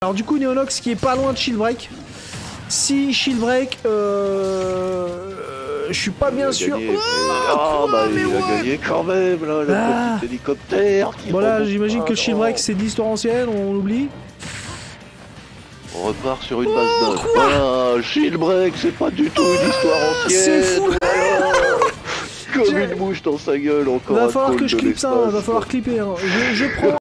Alors du coup, Neonox qui est pas loin de Shield Break. Si Shield Break, je suis pas bien sûr. Il a gagné quand même, là, le petit hélicoptère. Voilà, j'imagine que Shield Break c'est de l'histoire ancienne, on oublie. On repart sur une base neuve. Voilà, Shield Break, c'est pas du tout une histoire ancienne. C'est fou. Comme une mouche dans sa gueule, encore. Va falloir que je clippe ça, va falloir clipper. Je prends.